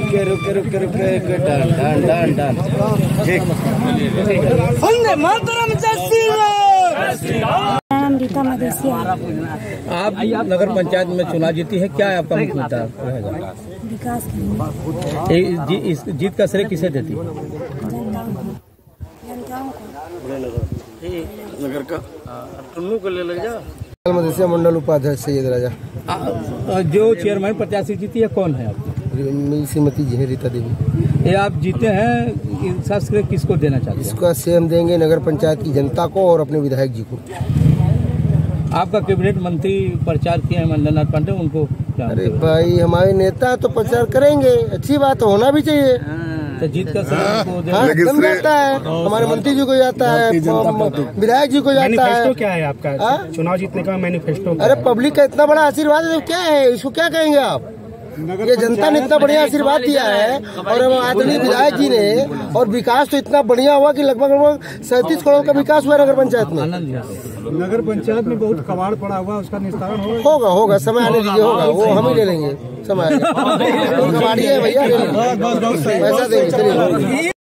रुके रुके रुके रुके डन डन डन डन ठीक। वंदे मातरम जय श्री राम। रीता मदेसिया। आप नगर पंचायत में चुनाव जीती है, क्या आपका मुख्य मुद्दा रहेगा? विकास इस जीत का श्रेय किसे देती है? नगर का टुन्नू को ले जा। मदेसिया मंडल उपाध्यक्ष सैयद राजा। जो चेयरमैन प्रत्याशी जीती है कौन है आपकी? श्रीमती जी रीता देवी। ये आप जीते हैं, इसका श्रेय किसको देना चाहते हैं? इसका श्रेय हम देंगे नगर पंचायत की जनता को और अपने विधायक जी को। आपका कैबिनेट मंत्री प्रचार किए हैं मंडलनाथ पांडे, उनको क्या? अरे भाई हमारे नेता तो प्रचार करेंगे, अच्छी बात होना भी चाहिए। तो जीत का श्रेय एकदम जाता है, हमारे मंत्री जी को जाता है, विधायक जी को जाता है। मैनिफेस्टो क्या है आपका चुनाव जीतने का मैनिफेस्टो? अरे पब्लिक का इतना बड़ा आशीर्वाद है, क्या है इसको क्या कहेंगे आप? ये जनता ने इतना बढ़िया आशीर्वाद दिया है और आदरणीय विधायक जी ने, और विकास तो इतना बढ़िया हुआ कि लगभग 37 करोड़ का विकास हुआ नगर पंचायत में। नगर पंचायत में बहुत कबाड़ पड़ा हुआ, उसका निस्तारण होगा समय आने दीजिए, होगा वो हम ही ले लेंगे समय। कबाड़ी है भैया, पैसा देंगे।